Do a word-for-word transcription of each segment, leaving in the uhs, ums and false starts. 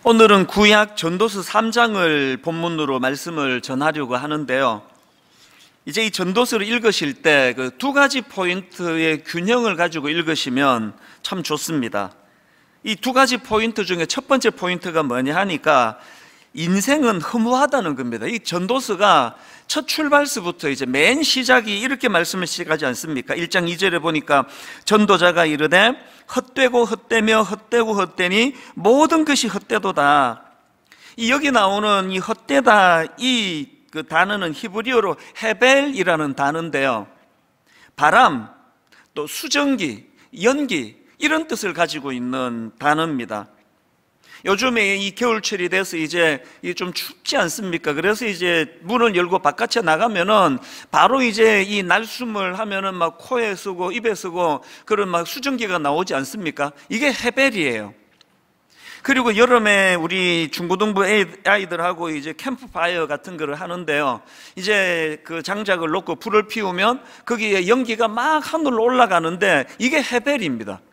오늘은 구약 전도서 삼 장을 본문으로 말씀을 전하려고 하는데요. 이제 이 전도서를 읽으실 때 그 두 가지 포인트의 균형을 가지고 읽으시면 참 좋습니다. 이 두 가지 포인트 중에 첫 번째 포인트가 뭐냐 하니까 인생은 허무하다는 겁니다. 이 전도서가 첫 출발서부터 이제 맨 시작이 이렇게 말씀을 시작하지 않습니까? 일 장 이 절에 보니까 전도자가 이르되 헛되고 헛되며 헛되고 헛되니 모든 것이 헛되도다. 이 여기 나오는 이 헛되다 이 그 단어는 히브리어로 헤벨이라는 단어인데요, 바람, 또 수증기, 연기 이런 뜻을 가지고 있는 단어입니다. 요즘에 이 겨울철이 돼서 이제 좀 춥지 않습니까? 그래서 이제 문을 열고 바깥에 나가면은 바로 이제 이 날숨을 하면은 막 코에 쓰고 입에 쓰고 그런 막 수증기가 나오지 않습니까? 이게 헤벨이에요. 그리고 여름에 우리 중고등부 아이들하고 이제 캠프파이어 같은 거를 하는데요, 이제 그 장작을 놓고 불을 피우면 거기에 연기가 막 하늘로 올라가는데 이게 헤벨입니다.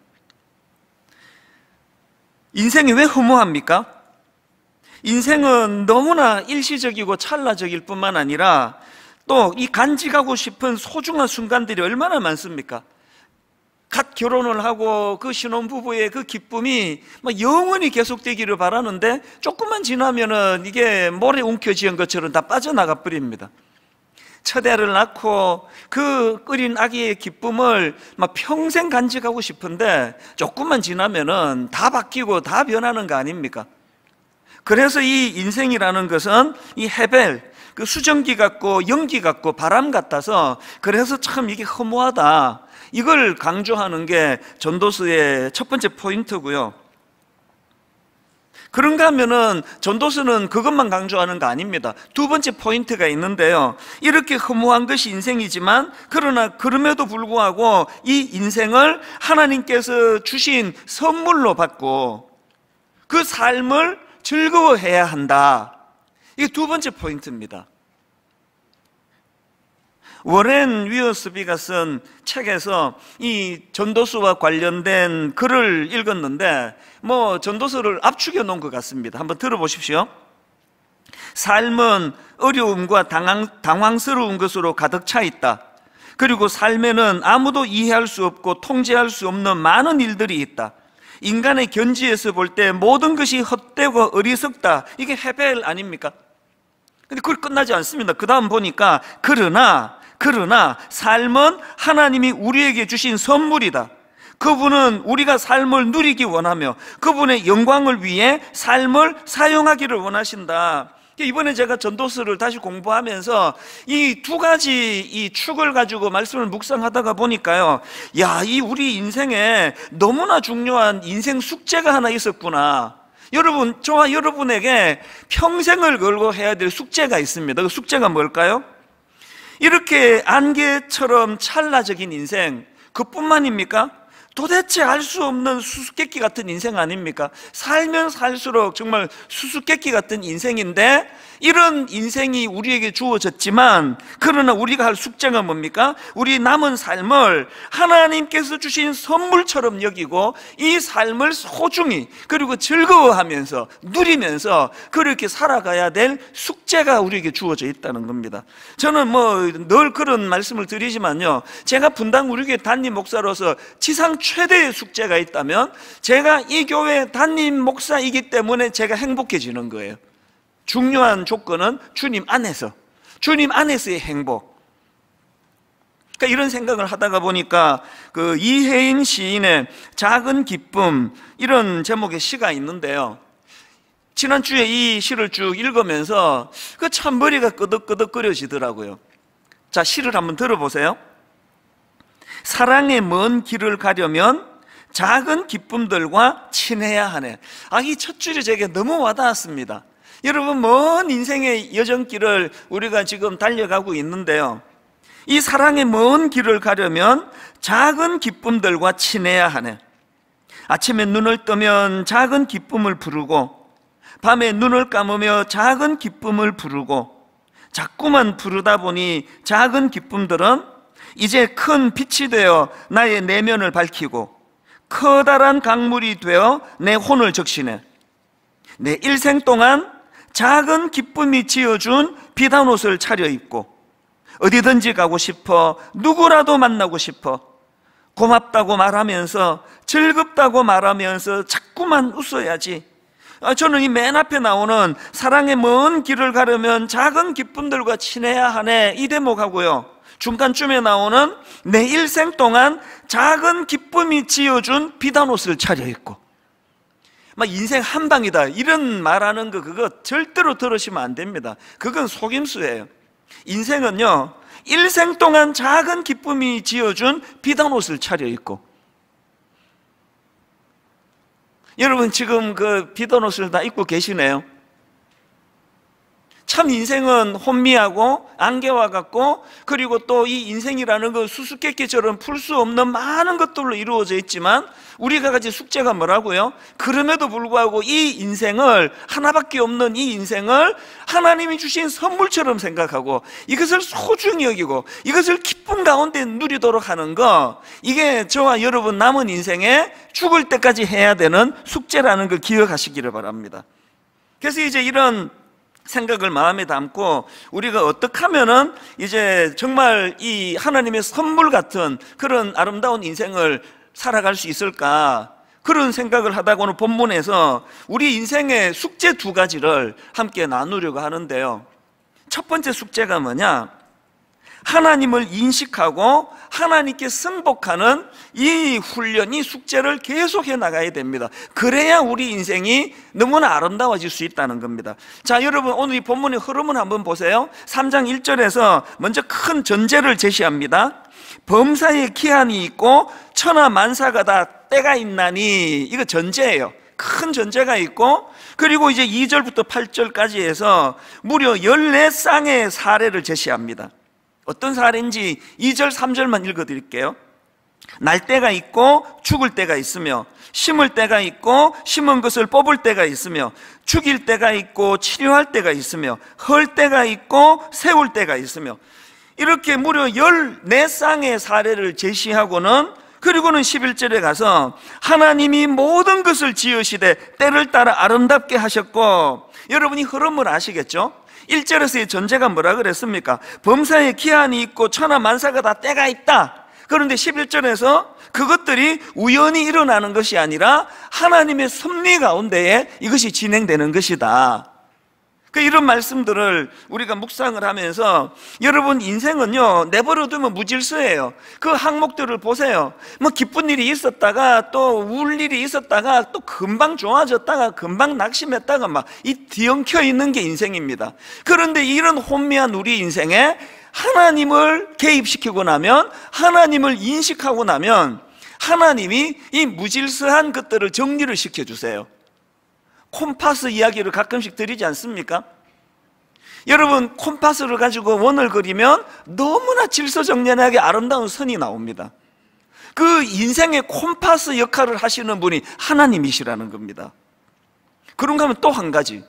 인생이 왜 허무합니까? 인생은 너무나 일시적이고 찰나적일 뿐만 아니라 또 이 간직하고 싶은 소중한 순간들이 얼마나 많습니까? 갓 결혼을 하고 그 신혼부부의 그 기쁨이 막 영원히 계속되기를 바라는데 조금만 지나면은 이게 모래 움켜쥐은 것처럼 다 빠져나가 버립니다. 첫 애를 낳고 그 끓인 아기의 기쁨을 막 평생 간직하고 싶은데 조금만 지나면은 다 바뀌고 다 변하는 거 아닙니까? 그래서 이 인생이라는 것은 이 헤벨, 그 수증기 같고 연기 같고 바람 같아서 그래서 참 이게 허무하다, 이걸 강조하는 게 전도서의 첫 번째 포인트고요. 그런가 하면은 전도서는 그것만 강조하는 거 아닙니다. 두 번째 포인트가 있는데요, 이렇게 허무한 것이 인생이지만 그러나 그럼에도 불구하고 이 인생을 하나님께서 주신 선물로 받고 그 삶을 즐거워해야 한다. 이게 두 번째 포인트입니다. 워렌 위어스비가 쓴 책에서 이 전도서와 관련된 글을 읽었는데 뭐 전도서를 압축해 놓은 것 같습니다. 한번 들어보십시오. 삶은 어려움과 당황, 당황스러운 것으로 가득 차 있다. 그리고 삶에는 아무도 이해할 수 없고 통제할 수 없는 많은 일들이 있다. 인간의 견지에서 볼 때 모든 것이 헛되고 어리석다. 이게 헤벨 아닙니까? 근데 그걸 끝나지 않습니다. 그 다음 보니까 그러나 그러나 삶은 하나님이 우리에게 주신 선물이다. 그분은 우리가 삶을 누리기 원하며 그분의 영광을 위해 삶을 사용하기를 원하신다. 이번에 제가 전도서를 다시 공부하면서 이 두 가지 이 축을 가지고 말씀을 묵상하다가 보니까요, 야, 이 우리 인생에 너무나 중요한 인생 숙제가 하나 있었구나. 여러분, 저와 여러분에게 평생을 걸고 해야 될 숙제가 있습니다. 그 숙제가 뭘까요? 이렇게 안개처럼 찰나적인 인생, 그뿐만입니까? 도대체 알 수 없는 수수께끼 같은 인생 아닙니까? 살면 살수록 정말 수수께끼 같은 인생인데 이런 인생이 우리에게 주어졌지만 그러나 우리가 할 숙제가 뭡니까? 우리 남은 삶을 하나님께서 주신 선물처럼 여기고 이 삶을 소중히 그리고 즐거워하면서 누리면서 그렇게 살아가야 될 숙제가 우리에게 주어져 있다는 겁니다. 저는 뭐 늘 그런 말씀을 드리지만요, 제가 분당 우리 교회 담임 목사로서 지상 최대의 숙제가 있다면 제가 이 교회 담임 목사이기 때문에 제가 행복해지는 거예요. 중요한 조건은 주님 안에서, 주님 안에서의 행복. 그러니까 이런 생각을 하다가 보니까 그 이혜인 시인의 작은 기쁨, 이런 제목의 시가 있는데요, 지난주에 이 시를 쭉 읽으면서 그 참 머리가 끄덕끄덕거려지더라고요. 자, 시를 한번 들어보세요. 사랑의 먼 길을 가려면 작은 기쁨들과 친해야 하네. 아, 이 첫 줄이 제게 너무 와닿았습니다. 여러분, 먼 인생의 여정길을 우리가 지금 달려가고 있는데요, 이 사랑의 먼 길을 가려면 작은 기쁨들과 친해야 하네. 아침에 눈을 뜨면 작은 기쁨을 부르고 밤에 눈을 감으며 작은 기쁨을 부르고 자꾸만 부르다 보니 작은 기쁨들은 이제 큰 빛이 되어 나의 내면을 밝히고 커다란 강물이 되어 내 혼을 적시네. 내 일생 동안 작은 기쁨이 지어준 비단 옷을 차려입고 어디든지 가고 싶어, 누구라도 만나고 싶어, 고맙다고 말하면서, 즐겁다고 말하면서 자꾸만 웃어야지. 저는 이 맨 앞에 나오는 사랑의 먼 길을 가려면 작은 기쁨들과 친해야 하네, 이 대목하고요, 중간쯤에 나오는 내 일생 동안 작은 기쁨이 지어준 비단 옷을 차려입고, 막 인생 한 방이다 이런 말하는 거, 그거 절대로 들으시면 안 됩니다. 그건 속임수예요. 인생은요, 일생 동안 작은 기쁨이 지어준 비단 옷을 차려입고, 여러분 지금 그 비단 옷을 다 입고 계시네요. 참 인생은 혼미하고 안개와 같고, 그리고 또 이 인생이라는 거 수수께끼처럼 풀 수 없는 많은 것들로 이루어져 있지만, 우리가 가진 숙제가 뭐라고요? 그럼에도 불구하고 이 인생을, 하나밖에 없는 이 인생을 하나님이 주신 선물처럼 생각하고 이것을 소중히 여기고 이것을 기쁨 가운데 누리도록 하는 거, 이게 저와 여러분 남은 인생에 죽을 때까지 해야 되는 숙제라는 걸 기억하시기를 바랍니다. 그래서 이제 이런 생각을 마음에 담고 우리가 어떻게 하면은 이제 정말 이 하나님의 선물 같은 그런 아름다운 인생을 살아갈 수 있을까, 그런 생각을 하다고는 본문에서 우리 인생의 숙제 두 가지를 함께 나누려고 하는데요. 첫 번째 숙제가 뭐냐? 하나님을 인식하고 하나님께 승복하는 이 훈련, 이 숙제를 계속해 나가야 됩니다. 그래야 우리 인생이 너무나 아름다워질 수 있다는 겁니다. 자, 여러분 오늘 이 본문의 흐름을 한번 보세요. 삼 장 일 절에서 먼저 큰 전제를 제시합니다. 범사에 기한이 있고 천하 만사가 다 때가 있나니, 이거 전제예요. 큰 전제가 있고, 그리고 이제 이 절부터 팔 절까지 해서 무려 열네 쌍의 사례를 제시합니다. 어떤 사례인지 이 절 삼 절만 읽어드릴게요. 날 때가 있고 죽을 때가 있으며, 심을 때가 있고 심은 것을 뽑을 때가 있으며, 죽일 때가 있고 치료할 때가 있으며, 헐 때가 있고 세울 때가 있으며, 이렇게 무려 열네 쌍의 사례를 제시하고는, 그리고는 십일 절에 가서 하나님이 모든 것을 지으시되 때를 따라 아름답게 하셨고, 여러분이 흐름을 아시겠죠? 일 절에서의 전제가 뭐라 그랬습니까? 범사에 기한이 있고 천하 만사가 다 때가 있다. 그런데 십일 절에서 그것들이 우연히 일어나는 것이 아니라 하나님의 섭리 가운데에 이것이 진행되는 것이다. 그 이런 말씀들을 우리가 묵상을 하면서, 여러분 인생은요 내버려두면 무질서예요. 그 항목들을 보세요. 뭐 기쁜 일이 있었다가 또 울 일이 있었다가 또 금방 좋아졌다가 금방 낙심했다가 막 이 뒤엉켜 있는 게 인생입니다. 그런데 이런 혼미한 우리 인생에 하나님을 개입시키고 나면, 하나님을 인식하고 나면 하나님이 이 무질서한 것들을 정리를 시켜주세요. 콤파스 이야기를 가끔씩 드리지 않습니까? 여러분 콤파스를 가지고 원을 그리면 너무나 질서정연하게 아름다운 선이 나옵니다. 그 인생의 콤파스 역할을 하시는 분이 하나님이시라는 겁니다. 그런가 하면 또 한 가지,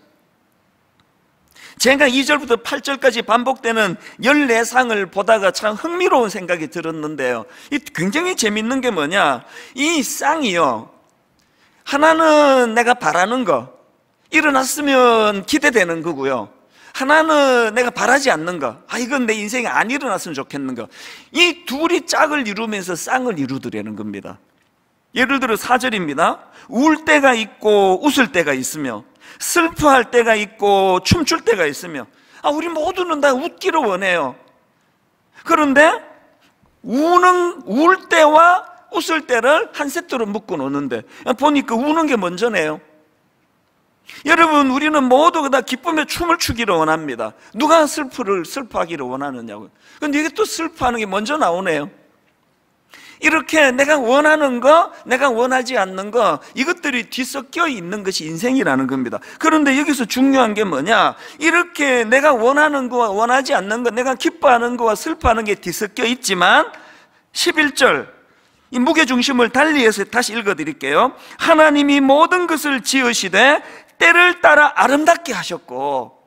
제가 이 절부터 팔 절까지 반복되는 열네 상을 보다가 참 흥미로운 생각이 들었는데요, 이 굉장히 재밌는 게 뭐냐, 이 쌍이요, 하나는 내가 바라는 거, 일어났으면 기대되는 거고요, 하나는 내가 바라지 않는 거, 아 이건 내 인생에 안 일어났으면 좋겠는 거, 이 둘이 짝을 이루면서 쌍을 이루더라는 겁니다. 예를 들어 사 절입니다. 울 때가 있고 웃을 때가 있으며, 슬퍼할 때가 있고 춤출 때가 있으며. 아 우리 모두는 다 웃기를 원해요. 그런데 우는, 울 때와 웃을 때를 한 세트로 묶어 놓는데 보니까 우는 게 먼저네요. 여러분 우리는 모두 다 기쁨의 춤을 추기를 원합니다. 누가 슬프를 슬퍼하기를 원하느냐고요. 근데 이게 또 슬퍼하는 게 먼저 나오네요. 이렇게 내가 원하는 거, 내가 원하지 않는 거, 이것들이 뒤섞여 있는 것이 인생이라는 겁니다. 그런데 여기서 중요한 게 뭐냐, 이렇게 내가 원하는 거와 원하지 않는 거, 내가 기뻐하는 거와 슬퍼하는 게 뒤섞여 있지만, 십일 절 이 무게중심을 달리해서 다시 읽어드릴게요. 하나님이 모든 것을 지으시되 때를 따라 아름답게 하셨고,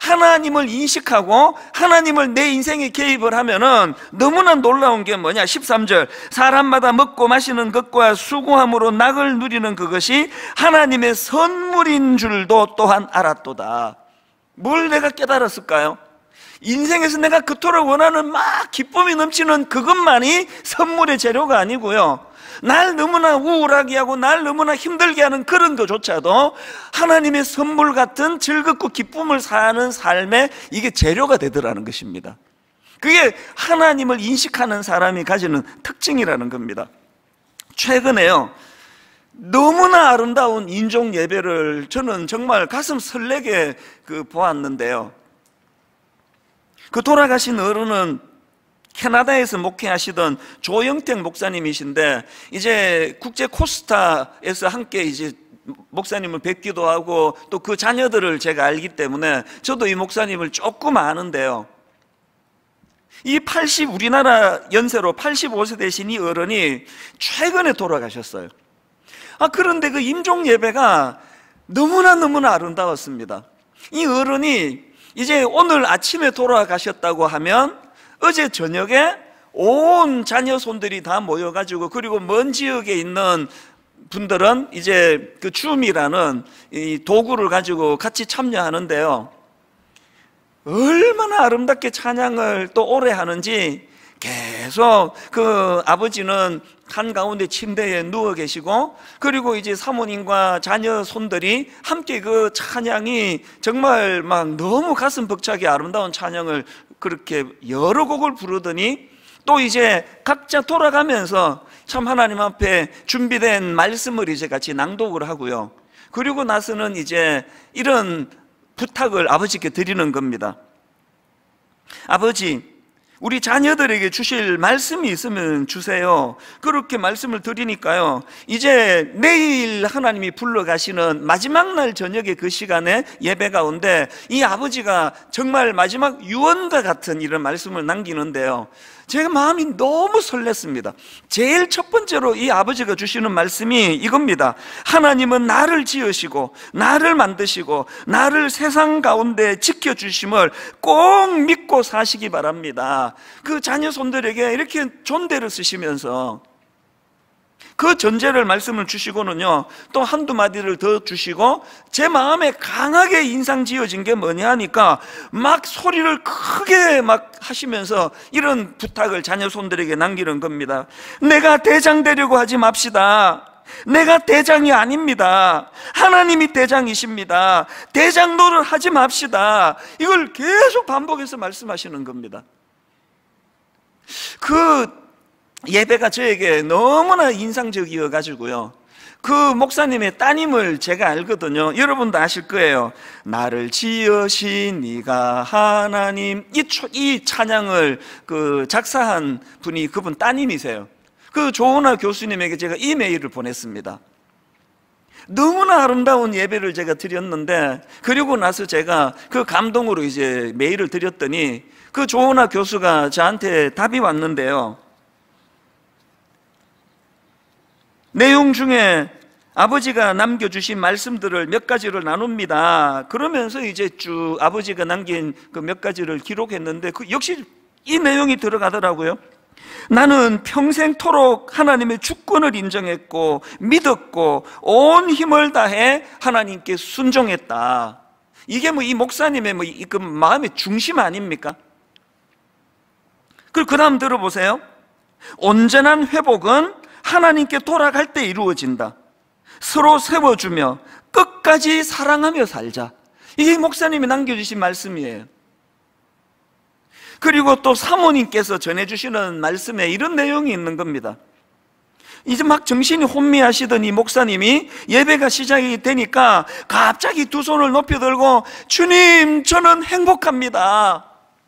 하나님을 인식하고 하나님을 내 인생에 개입을 하면은 너무나 놀라운 게 뭐냐? 십삼 절, 사람마다 먹고 마시는 것과 수고함으로 낙을 누리는 그것이 하나님의 선물인 줄도 또한 알았도다. 뭘 내가 깨달았을까요? 인생에서 내가 그토록 원하는 막 기쁨이 넘치는 그것만이 선물의 재료가 아니고요, 날 너무나 우울하게 하고 날 너무나 힘들게 하는 그런 것조차도 하나님의 선물 같은 즐겁고 기쁨을 사는 삶에 이게 재료가 되더라는 것입니다. 그게 하나님을 인식하는 사람이 가지는 특징이라는 겁니다. 최근에요, 너무나 아름다운 인종 예배를 저는 정말 가슴 설레게 그 보았는데요, 그 돌아가신 어른은 캐나다에서 목회하시던 조영택 목사님이신데, 이제 국제 코스타에서 함께 이제 목사님을 뵙기도 하고 또 그 자녀들을 제가 알기 때문에 저도 이 목사님을 조금 아는데요, 이 팔십, 우리나라 연세로 팔십오 세 되신 이 어른이 최근에 돌아가셨어요. 아, 그런데 그 임종 예배가 너무나 너무나 아름다웠습니다. 이 어른이 이제 오늘 아침에 돌아가셨다고 하면 어제 저녁에 온 자녀 손들이 다 모여가지고, 그리고 먼 지역에 있는 분들은 이제 그 줌이라는 이 도구를 가지고 같이 참여하는데요, 얼마나 아름답게 찬양을 또 오래 하는지 계속 그 아버지는 한가운데 침대에 누워 계시고, 그리고 이제 사모님과 자녀 손들이 함께 그 찬양이 정말 막 너무 가슴 벅차게 아름다운 찬양을 그렇게 여러 곡을 부르더니, 또 이제 각자 돌아가면서 참 하나님 앞에 준비된 말씀을 이제 같이 낭독을 하고요, 그리고 나서는 이제 이런 부탁을 아버지께 드리는 겁니다. 아버지, 우리 자녀들에게 주실 말씀이 있으면 주세요. 그렇게 말씀을 드리니까요, 이제 내일 하나님이 불러가시는 마지막 날 저녁에 그 시간에 예배 가운데 이 아버지가 정말 마지막 유언과 같은 이런 말씀을 남기는데요, 제가 마음이 너무 설렜습니다. 제일 첫 번째로 이 아버지가 주시는 말씀이 이겁니다. 하나님은 나를 지으시고 나를 만드시고 나를 세상 가운데 지켜주심을 꼭 믿고 사시기 바랍니다. 그 자녀 손들에게 이렇게 존대를 쓰시면서 그 전제를 말씀을 주시고는요, 또 한두 마디를 더 주시고, 제 마음에 강하게 인상 지어진 게 뭐냐 하니까 막 소리를 크게 막 하시면서 이런 부탁을 자녀 손들에게 남기는 겁니다. 내가 대장 되려고 하지 맙시다. 내가 대장이 아닙니다. 하나님이 대장이십니다. 대장 노릇 하지 맙시다. 이걸 계속 반복해서 말씀하시는 겁니다. 그 예배가 저에게 너무나 인상적이어 가지고요, 그 목사님의 따님을 제가 알거든요. 여러분도 아실 거예요. 나를 지으신 네가 하나님, 이, 이 찬양을 그 작사한 분이 그분 따님이세요. 그 조은아 교수님에게 제가 이메일을 보냈습니다. 너무나 아름다운 예배를 제가 드렸는데, 그리고 나서 제가 그 감동으로 이제 메일을 드렸더니 그 조은아 교수가 저한테 답이 왔는데요, 내용 중에 아버지가 남겨주신 말씀들을 몇 가지를 나눕니다. 그러면서 이제 쭉 아버지가 남긴 그 몇 가지를 기록했는데, 그 역시 이 내용이 들어가더라고요. 나는 평생토록 하나님의 주권을 인정했고 믿었고 온 힘을 다해 하나님께 순종했다. 이게 뭐 이 목사님의 뭐 이 그 마음의 중심 아닙니까? 그리고 그 다음 들어보세요. 온전한 회복은 하나님께 돌아갈 때 이루어진다. 서로 세워주며 끝까지 사랑하며 살자. 이게 목사님이 남겨주신 말씀이에요. 그리고 또 사모님께서 전해주시는 말씀에 이런 내용이 있는 겁니다. 이제 막 정신이 혼미하시던 이 목사님이 예배가 시작이 되니까 갑자기 두 손을 높이 들고, 주님, 저는 행복합니다.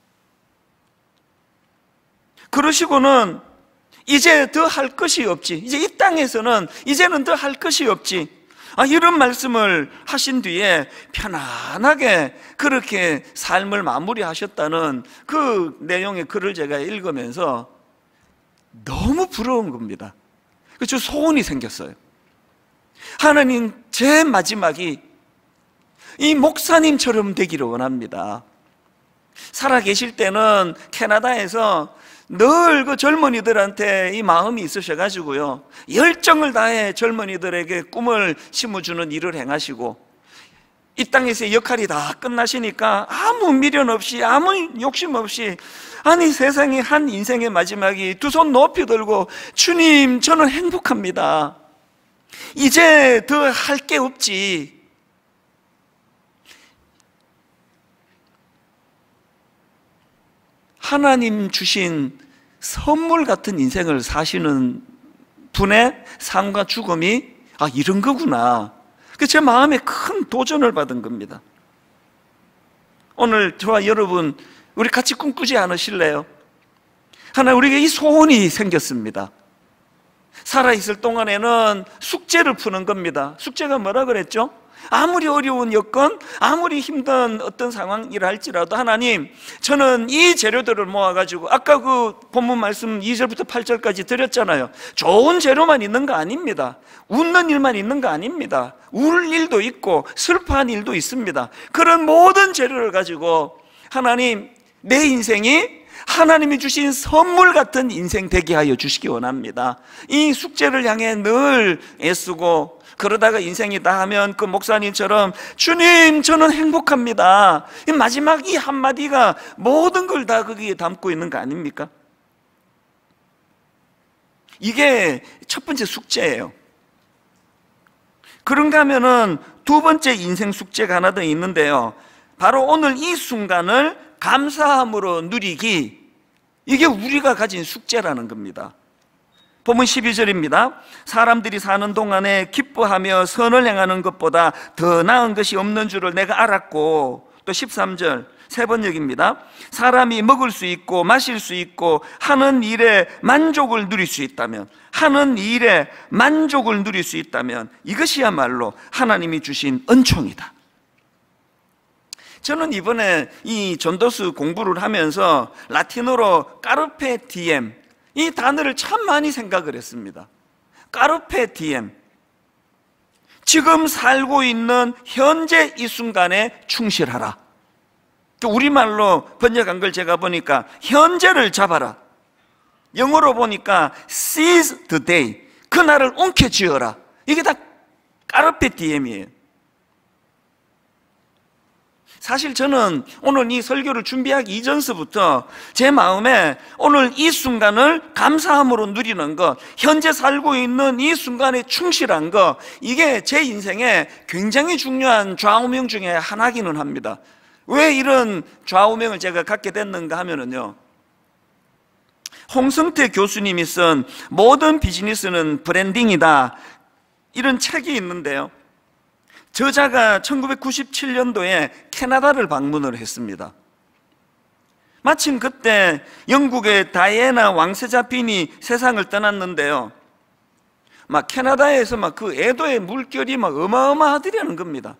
그러시고는 이제 더 할 것이 없지, 이제 이 땅에서는 이제는 더 할 것이 없지, 아, 이런 말씀을 하신 뒤에 편안하게 그렇게 삶을 마무리하셨다는 그 내용의 글을 제가 읽으면서 너무 부러운 겁니다. 그래서 소원이 생겼어요. 하나님, 제 마지막이 이 목사님처럼 되기를 원합니다. 살아 계실 때는 캐나다에서 늘 그 젊은이들한테 이 마음이 있으셔가지고요, 열정을 다해 젊은이들에게 꿈을 심어주는 일을 행하시고, 이 땅에서의 역할이 다 끝나시니까 아무 미련 없이, 아무 욕심 없이, 아니 세상에 한 인생의 마지막이 두 손 높이 들고, 주님 저는 행복합니다, 이제 더 할 게 없지. 하나님 주신 선물 같은 인생을 사시는 분의 삶과 죽음이 아 이런 거구나, 그 제 마음에 큰 도전을 받은 겁니다. 오늘 저와 여러분 우리 같이 꿈꾸지 않으실래요? 하나 우리에게 이 소원이 생겼습니다. 살아있을 동안에는 숙제를 푸는 겁니다. 숙제가 뭐라 그랬죠? 아무리 어려운 여건, 아무리 힘든 어떤 상황이라 할지라도 하나님, 저는 이 재료들을 모아가지고 아까 그 본문 말씀 이 절부터 팔 절까지 드렸잖아요. 좋은 재료만 있는 거 아닙니다. 웃는 일만 있는 거 아닙니다. 울 일도 있고 슬퍼한 일도 있습니다. 그런 모든 재료를 가지고 하나님, 내 인생이 하나님이 주신 선물 같은 인생 되게 하여 주시기 원합니다. 이 숙제를 향해 늘 애쓰고, 그러다가 인생이 다 하면 그 목사님처럼 주님 저는 행복합니다, 이 마지막 이 한마디가 모든 걸 다 거기에 담고 있는 거 아닙니까? 이게 첫 번째 숙제예요. 그런가 하면은 두 번째 인생 숙제가 하나 더 있는데요, 바로 오늘 이 순간을 감사함으로 누리기, 이게 우리가 가진 숙제라는 겁니다. 본문 십이 절입니다. 사람들이 사는 동안에 기뻐하며 선을 행하는 것보다 더 나은 것이 없는 줄을 내가 알았고, 또 십삼 절 세 번역입니다. 사람이 먹을 수 있고 마실 수 있고 하는 일에 만족을 누릴 수 있다면, 하는 일에 만족을 누릴 수 있다면 이것이야말로 하나님이 주신 은총이다. 저는 이번에 이 전도서 공부를 하면서 라틴어로 까르페 디엠, 이 단어를 참 많이 생각을 했습니다. 까르페 디엠, 지금 살고 있는 현재 이 순간에 충실하라. 우리말로 번역한 걸 제가 보니까 현재를 잡아라. 영어로 보니까 seize the day, 그날을 움켜쥐어라. 이게 다 까르페 디엠이에요. 사실 저는 오늘 이 설교를 준비하기 이전서부터 제 마음에 오늘 이 순간을 감사함으로 누리는 것, 현재 살고 있는 이 순간에 충실한 것, 이게 제 인생에 굉장히 중요한 좌우명 중에 하나기는 합니다. 왜 이런 좌우명을 제가 갖게 됐는가 하면은요, 홍성태 교수님이 쓴 모든 비즈니스는 브랜딩이다, 이런 책이 있는데요, 저자가 천구백구십칠 년도에 캐나다를 방문을 했습니다. 마침 그때 영국의 다이애나 왕세자빈이 세상을 떠났는데요, 막 캐나다에서 막 그 애도의 물결이 막 어마어마하더라는 겁니다.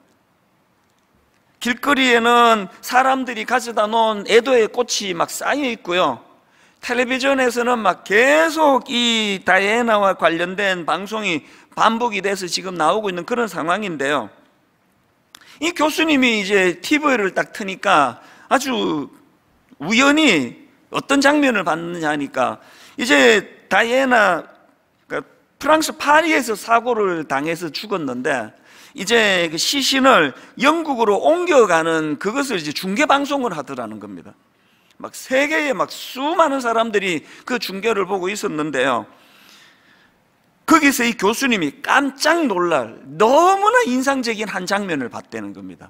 길거리에는 사람들이 가져다 놓은 애도의 꽃이 막 쌓여 있고요, 텔레비전에서는 막 계속 이 다이애나와 관련된 방송이 반복이 돼서 지금 나오고 있는 그런 상황인데요, 이 교수님이 이제 티비를 딱 트니까 아주 우연히 어떤 장면을 봤느냐 하니까, 이제 다이애나, 그러니까 프랑스 파리에서 사고를 당해서 죽었는데 이제 그 시신을 영국으로 옮겨가는 그것을 이제 중계 방송을 하더라는 겁니다. 막 세계에 막 수많은 사람들이 그 중계를 보고 있었는데요, 거기서 이 교수님이 깜짝 놀랄 너무나 인상적인 한 장면을 봤다는 겁니다.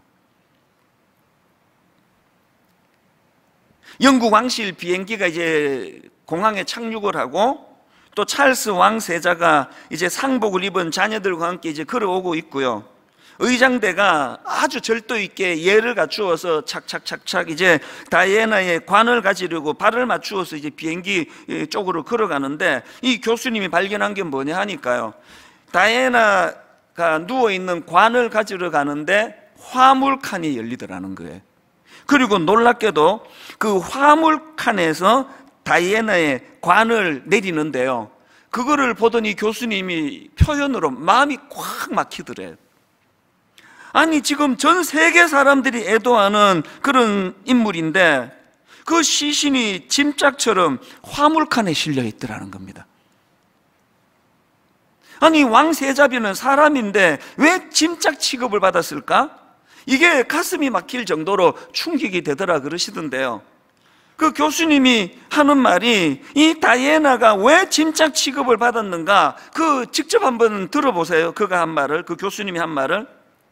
영국 왕실 비행기가 이제 공항에 착륙을 하고, 또 찰스 왕세자가 이제 상복을 입은 자녀들과 함께 이제 걸어오고 있고요, 의장대가 아주 절도 있게 예를 갖추어서 착착착착 이제 다이애나의 관을 가지려고 발을 맞추어서 이제 비행기 쪽으로 걸어가는데, 이 교수님이 발견한 게 뭐냐 하니까요, 다이애나가 누워있는 관을 가지러 가는데 화물칸이 열리더라는 거예요. 그리고 놀랍게도 그 화물칸에서 다이애나의 관을 내리는데요, 그거를 보더니 교수님이 표현으로 마음이 꽉 막히더래요. 아니 지금 전 세계 사람들이 애도하는 그런 인물인데 그 시신이 짐짝처럼 화물칸에 실려 있더라는 겁니다. 아니 왕세자비는 사람인데 왜 짐짝 취급을 받았을까? 이게 가슴이 막힐 정도로 충격이 되더라 그러시던데요. 그 교수님이 하는 말이 이 다이애나가 왜 짐짝 취급을 받았는가, 그 직접 한번 들어보세요. 그가 한 말을, 그 교수님이 한 말을.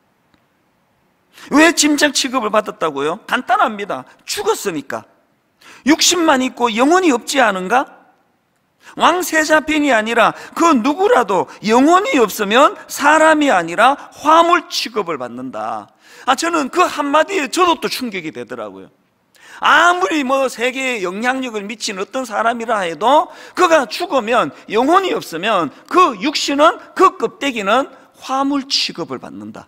왜 짐짝 취급을 받았다고요? 간단합니다. 죽었으니까. 육신만 있고 영혼이 없지 않은가? 왕세자빈이 아니라 그 누구라도 영혼이 없으면 사람이 아니라 화물 취급을 받는다. 아, 저는 그 한마디에 저도 또 충격이 되더라고요. 아무리 뭐 세계에 영향력을 미친 어떤 사람이라 해도 그가 죽으면 영혼이 없으면 그 육신은, 그 껍데기는 화물 취급을 받는다.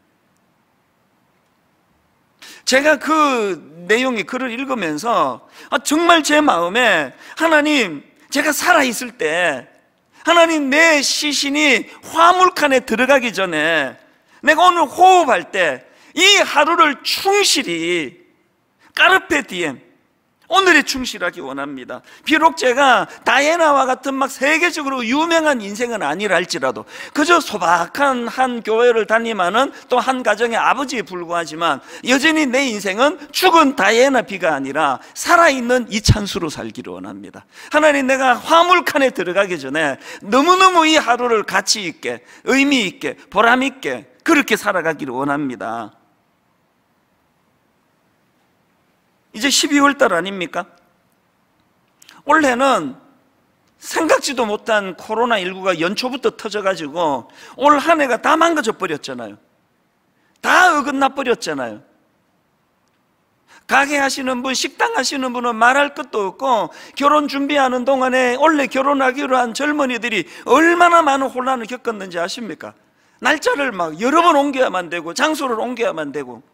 제가 그 내용의 글을 읽으면서 정말 제 마음에, 하나님, 제가 살아있을 때 하나님, 내 시신이 화물칸에 들어가기 전에, 내가 오늘 호흡할 때 이 하루를 충실히 까르페 디엠, 오늘에 충실하기 원합니다. 비록 제가 다이애나와 같은 막 세계적으로 유명한 인생은 아니라 할지라도 그저 소박한 한 교회를 다니면은 또 한 가정의 아버지에 불과하지만 여전히 내 인생은 죽은 다이애나 비가 아니라 살아있는 이찬수로 살기를 원합니다. 하나님, 내가 화물칸에 들어가기 전에 너무너무 이 하루를 가치 있게, 의미 있게, 보람 있게 그렇게 살아가기를 원합니다. 이제 십이월 달 아닙니까? 올해는 생각지도 못한 코로나십구가 연초부터 터져가지고 올 한 해가 다 망가져 버렸잖아요. 다 어긋나 버렸잖아요. 가게 하시는 분, 식당 하시는 분은 말할 것도 없고, 결혼 준비하는 동안에 원래 결혼하기로 한 젊은이들이 얼마나 많은 혼란을 겪었는지 아십니까? 날짜를 막 여러 번 옮겨야만 되고 장소를 옮겨야만 되고.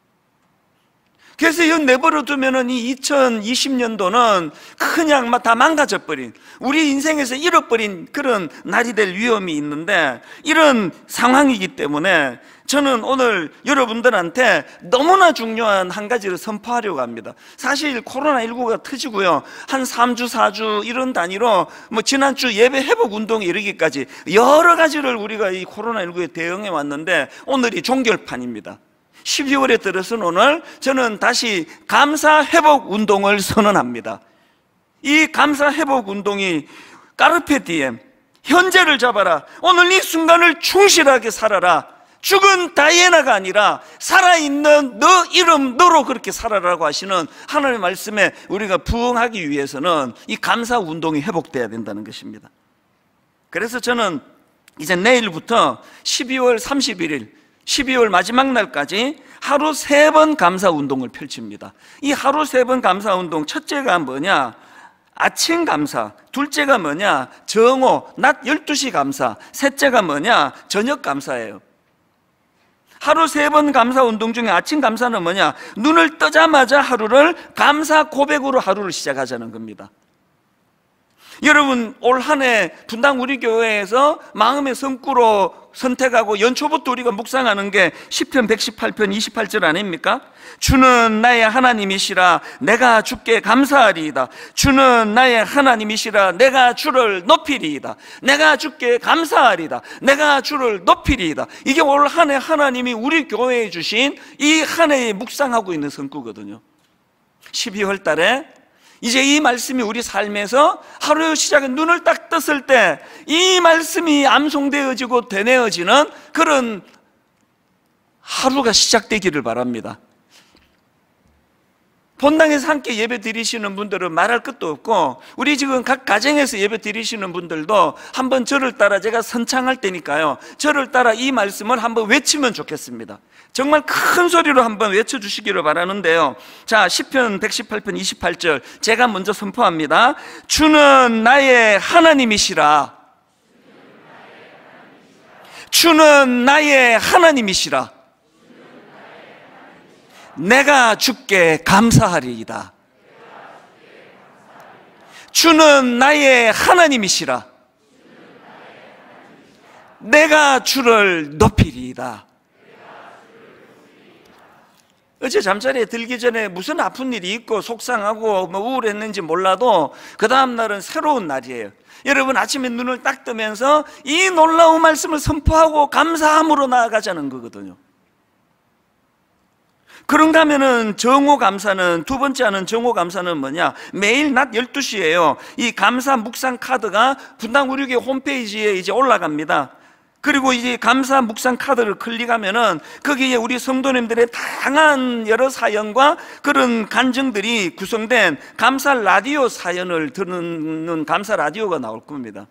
그래서 이 내버려 두면은 이 이천이십 년도는 그냥 막 다 망가져버린, 우리 인생에서 잃어버린 그런 날이 될 위험이 있는데, 이런 상황이기 때문에 저는 오늘 여러분들한테 너무나 중요한 한 가지를 선포하려고 합니다. 사실 코로나십구가 터지고요, 한 삼 주, 사 주 이런 단위로 뭐 지난주 예배 회복 운동에 이르기까지 여러 가지를 우리가 이 코로나십구에 대응해 왔는데, 오늘이 종결판입니다. 십이월에 들어서는 오늘 저는 다시 감사 회복 운동을 선언합니다. 이 감사 회복 운동이 까르페 디엠, 현재를 잡아라, 오늘 이 순간을 충실하게 살아라, 죽은 다이애나가 아니라 살아있는 너 이름 너로 그렇게 살아라고 하시는 하나님의 말씀에 우리가 부응하기 위해서는 이 감사 운동이 회복돼야 된다는 것입니다. 그래서 저는 이제 내일부터 십이월 삼십일일, 십이월 마지막 날까지 하루 세 번 감사 운동을 펼칩니다. 이 하루 세 번 감사 운동, 첫째가 뭐냐? 아침 감사. 둘째가 뭐냐? 정오, 낮 열두 시 감사. 셋째가 뭐냐? 저녁 감사예요. 하루 세 번 감사 운동 중에 아침 감사는 뭐냐? 눈을 뜨자마자 하루를 감사 고백으로 하루를 시작하자는 겁니다. 여러분, 올 한 해 분당 우리 교회에서 마음의 성구로 선택하고 연초부터 우리가 묵상하는 게 시편 백십팔 편 이십팔 절 아닙니까? 주는 나의 하나님이시라 내가 주께 감사하리이다. 주는 나의 하나님이시라 내가 주를 높이리이다. 내가 주께 감사하리이다. 내가 주를 높이리이다. 이게 올 한 해 하나님이 우리 교회에 주신 이 한 해에 묵상하고 있는 성구거든요. 십이월 달에 이제 이 말씀이 우리 삶에서 하루의 시작에 눈을 딱 떴을 때 이 말씀이 암송되어지고 되뇌어지는 그런 하루가 시작되기를 바랍니다. 본당에서 함께 예배 드리시는 분들은 말할 것도 없고, 우리 지금 각 가정에서 예배 드리시는 분들도 한번 저를 따라, 제가 선창할 때니까요, 저를 따라 이 말씀을 한번 외치면 좋겠습니다. 정말 큰 소리로 한번 외쳐주시기를 바라는데요. 자, 시편 백십팔 편 이십팔 절 제가 먼저 선포합니다. 주는 나의 하나님이시라. 주는 나의 하나님이시라. 내가 주께 감사하리이다. 주는 나의 하나님이시라. 내가 주를 높이리이다. 어제 잠자리에 들기 전에 무슨 아픈 일이 있고 속상하고 뭐 우울했는지 몰라도 그 다음 날은 새로운 날이에요. 여러분 아침에 눈을 딱 뜨면서 이 놀라운 말씀을 선포하고 감사함으로 나아가자는 거거든요. 그런가 하면은 정오 감사는, 두 번째 하는 정오 감사는 뭐냐? 매일 낮 열두 시에요. 이 감사 묵상 카드가 분당 우리교회 홈페이지에 이제 올라갑니다. 그리고 이제 감사 묵상 카드를 클릭하면은 거기에 우리 성도님들의 다양한 여러 사연과 그런 간증들이 구성된 감사 라디오 사연을 듣는 감사 라디오가 나올 겁니다.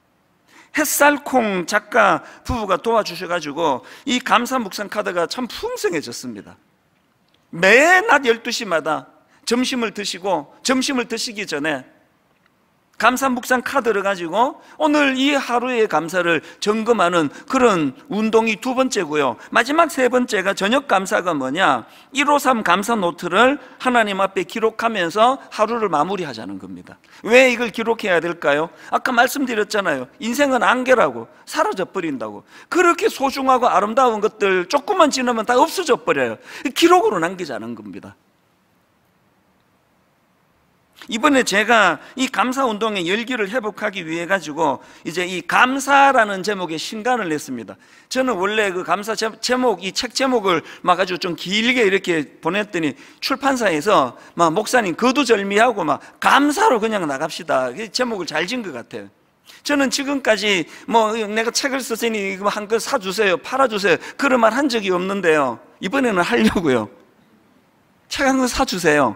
햇살콩 작가 부부가 도와주셔가지고 이 감사 묵상 카드가 참 풍성해졌습니다. 매 낮 열두 시마다 점심을 드시고 점심을 드시기 전에 감사 묵상 카드를 가지고 오늘 이 하루의 감사를 점검하는 그런 운동이 두 번째고요. 마지막 세 번째가 저녁 감사가 뭐냐? 일오삼 감사 노트를 하나님 앞에 기록하면서 하루를 마무리하자는 겁니다. 왜 이걸 기록해야 될까요? 아까 말씀드렸잖아요. 인생은 안개라고, 사라져 버린다고. 그렇게 소중하고 아름다운 것들 조금만 지나면 다 없어져 버려요. 기록으로 남기자는 겁니다. 이번에 제가 이 감사 운동의 열기를 회복하기 위해 가지고 이제 이 감사라는 제목의 신간을 냈습니다. 저는 원래 그 감사 제목, 이 책 제목을 막 아주 좀 길게 이렇게 보냈더니 출판사에서 막 목사님 거두절미하고 막 감사로 그냥 나갑시다. 제목을 잘 지은 것 같아요. 저는 지금까지 뭐 내가 책을 썼으니 이거 한 권 사주세요, 팔아주세요 그런 말 한 적이 없는데요. 이번에는 하려고요. 책 한 권 사주세요.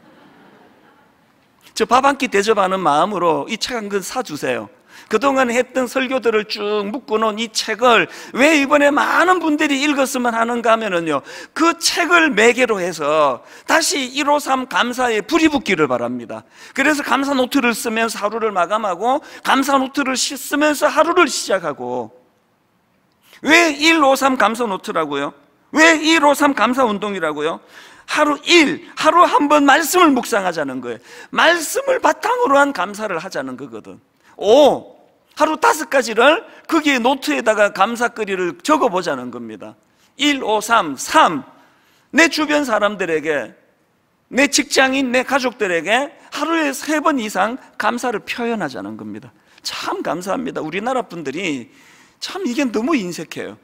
저 밥 한 끼 대접하는 마음으로 이 책 한 권 사주세요. 그동안 했던 설교들을 쭉 묶어놓은 이 책을 왜 이번에 많은 분들이 읽었으면 하는가 하면은요, 그 책을 매개로 해서 다시 일오삼 감사에 불이 붙기를 바랍니다. 그래서 감사 노트를 쓰면서 하루를 마감하고 감사 노트를 쓰면서 하루를 시작하고. 왜 일오삼 감사 노트라고요? 왜 일오삼 감사 운동이라고요? 하루 일, 하루 한 번 말씀을 묵상하자는 거예요. 말씀을 바탕으로 한 감사를 하자는 거거든. 오, 하루 다섯 가지를 거기에 노트에다가 감사거리를 적어보자는 겁니다. 일, 오, 삼, 삼. 내 주변 사람들에게, 내 직장인, 내 가족들에게 하루에 세 번 이상 감사를 표현하자는 겁니다. 참 감사합니다. 우리나라 분들이 참 이게 너무 인색해요.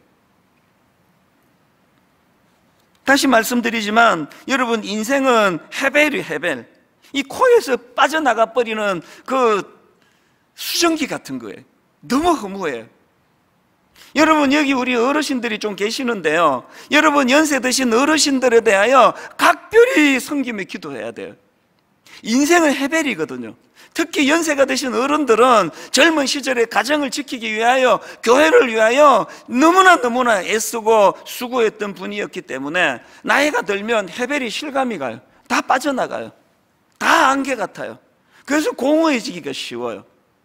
다시 말씀드리지만 여러분, 인생은 헤벨이 헤벨. 이 코에서 빠져나가 버리는 그 수증기 같은 거예요. 너무 허무해요. 여러분, 여기 우리 어르신들이 좀 계시는데요, 여러분 연세 드신 어르신들에 대하여 각별히 섬기며 기도해야 돼요. 인생은 헤벨이거든요. 특히 연세가 드신 어른들은 젊은 시절에 가정을 지키기 위하여, 교회를 위하여 너무나 너무나 애쓰고 수고했던 분이었기 때문에 나이가 들면 헤벨이 실감이 가요. 다 빠져나가요. 다 안개 같아요. 그래서 공허해지기가 쉬워요.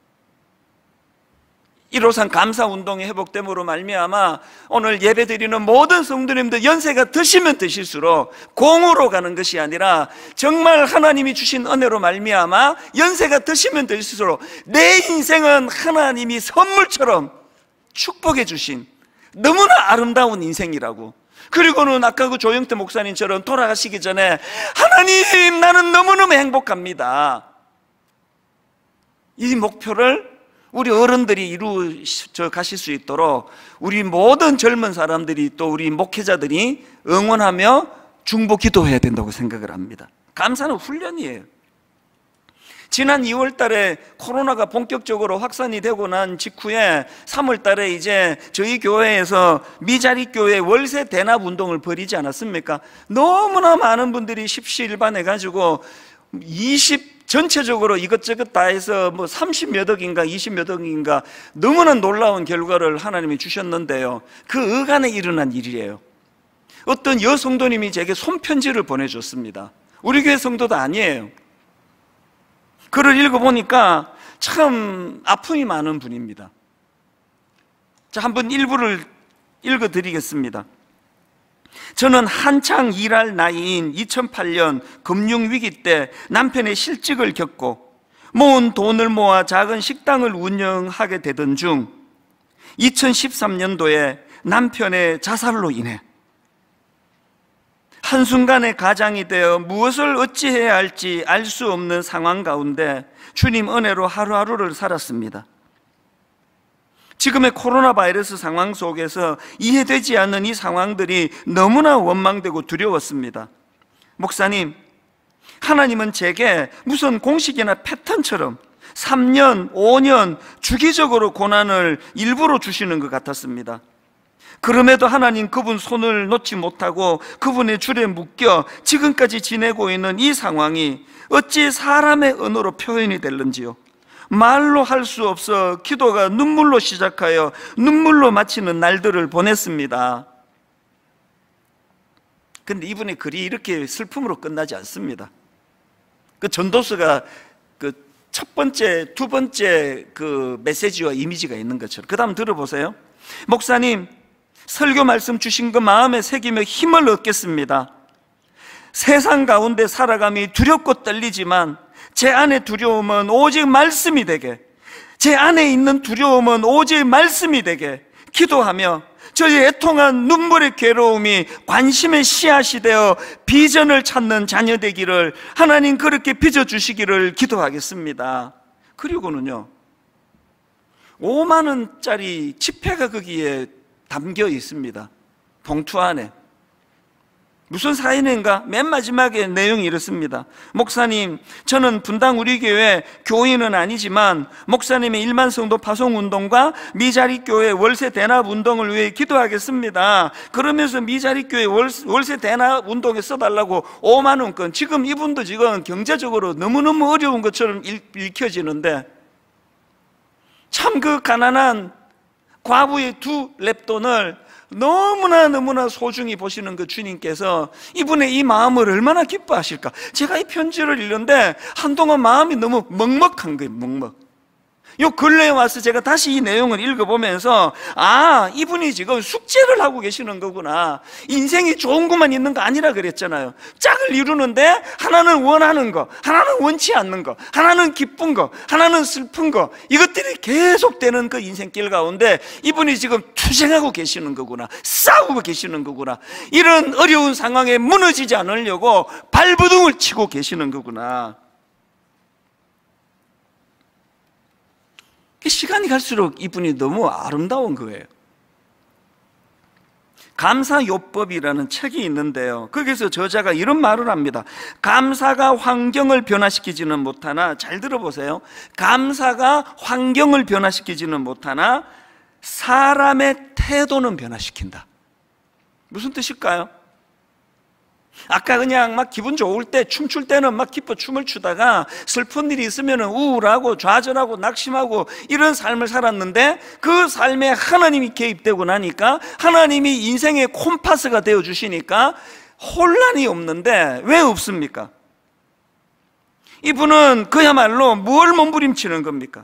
일오삼 감사 운동의 회복됨으로 말미암아 오늘 예배드리는 모든 성도님들 연세가 드시면 드실수록 공으로 가는 것이 아니라 정말 하나님이 주신 은혜로 말미암아 연세가 드시면 드실수록 내 인생은 하나님이 선물처럼 축복해 주신 너무나 아름다운 인생이라고. 그리고는 아까 그 조영태 목사님처럼 돌아가시기 전에 하나님, 나는 너무너무 행복합니다, 이 목표를 우리 어른들이 이루어 가실 수 있도록 우리 모든 젊은 사람들이, 또 우리 목회자들이 응원하며 중보 기도해야 된다고 생각을 합니다. 감사는 훈련이에요. 지난 이월 달에 코로나가 본격적으로 확산이 되고 난 직후에 삼월 달에 이제 저희 교회에서 미자리 교회 월세 대납 운동을 벌이지 않았습니까? 너무나 많은 분들이 십시일반해 가지고 이십 전체적으로 이것저것 다 해서 뭐 삼십몇 억인가 이십몇 억인가 너무나 놀라운 결과를 하나님이 주셨는데요, 그 어간에 일어난 일이에요. 어떤 여성도님이 제게 손편지를 보내줬습니다. 우리 교회 성도도 아니에요. 글을 읽어보니까 참 아픔이 많은 분입니다. 자, 한번 일부를 읽어드리겠습니다. 저는 한창 일할 나이인 이천팔 년 금융위기 때 남편의 실직을 겪고 모은 돈을 모아 작은 식당을 운영하게 되던 중 이천십삼 년도에 남편의 자살로 인해 한순간에 가장이 되어 무엇을 어찌해야 할지 알 수 없는 상황 가운데 주님 은혜로 하루하루를 살았습니다. 지금의 코로나 바이러스 상황 속에서 이해되지 않는 이 상황들이 너무나 원망되고 두려웠습니다. 목사님, 하나님은 제게 무슨 공식이나 패턴처럼 삼 년, 오 년 주기적으로 고난을 일부러 주시는 것 같았습니다. 그럼에도 하나님 그분 손을 놓지 못하고 그분의 줄에 묶여 지금까지 지내고 있는 이 상황이 어찌 사람의 언어로 표현이 될는지요. 말로 할 수 없어 기도가 눈물로 시작하여 눈물로 마치는 날들을 보냈습니다. 근데 이분의 글이 이렇게 슬픔으로 끝나지 않습니다. 그 전도서가 그 첫 번째, 두 번째 그 메시지와 이미지가 있는 것처럼. 그 다음 들어보세요. 목사님, 설교 말씀 주신 거 마음에 새기며 힘을 얻겠습니다. 세상 가운데 살아감이 두렵고 떨리지만 제 안의 두려움은 오직 말씀이 되게, 제 안에 있는 두려움은 오직 말씀이 되게 기도하며 저의 애통한 눈물의 괴로움이 관심의 씨앗이 되어 비전을 찾는 자녀 되기를 하나님 그렇게 빚어주시기를 기도하겠습니다. 그리고는요, 오만 원짜리 지폐가 거기에 담겨 있습니다. 봉투 안에. 무슨 사인인가? 맨 마지막에 내용이 이렇습니다. 목사님, 저는 분당 우리 교회 교인은 아니지만 목사님의 일만 성도 파송운동과 미자립교회 월세 대납 운동을 위해 기도하겠습니다. 그러면서 미자립교회 월세 대납 운동에 써달라고 오만 원권. 지금 이분도 지금 경제적으로 너무너무 어려운 것처럼 읽혀지는데 참 그 가난한 과부의 두 랩돈을 너무나 너무나 소중히 보시는 그 주님께서 이분의 이 마음을 얼마나 기뻐하실까. 제가 이 편지를 읽는데 한동안 마음이 너무 먹먹한 거예요. 먹먹. 요 근래에 와서 제가 다시 이 내용을 읽어보면서 아, 이분이 지금 숙제를 하고 계시는 거구나. 인생이 좋은 것만 있는 거 아니라 그랬잖아요. 짝을 이루는데 하나는 원하는 거, 하나는 원치 않는 거, 하나는 기쁜 거, 하나는 슬픈 거, 이것들이 계속되는 그 인생길 가운데 이분이 지금 투쟁하고 계시는 거구나. 싸우고 계시는 거구나. 이런 어려운 상황에 무너지지 않으려고 발버둥을 치고 계시는 거구나. 시간이 갈수록 이분이 너무 아름다운 거예요. 감사요법이라는 책이 있는데요, 거기서 저자가 이런 말을 합니다. 감사가 환경을 변화시키지는 못하나, 잘 들어보세요, 감사가 환경을 변화시키지는 못하나 사람의 태도는 변화시킨다. 무슨 뜻일까요? 아까 그냥 막 기분 좋을 때, 춤출 때는 막 기뻐 춤을 추다가 슬픈 일이 있으면 우울하고 좌절하고 낙심하고 이런 삶을 살았는데 그 삶에 하나님이 개입되고 나니까 하나님이 인생의 콤파스가 되어주시니까 혼란이 없는데 왜 없습니까? 이분은 그야말로 뭘 몸부림치는 겁니까?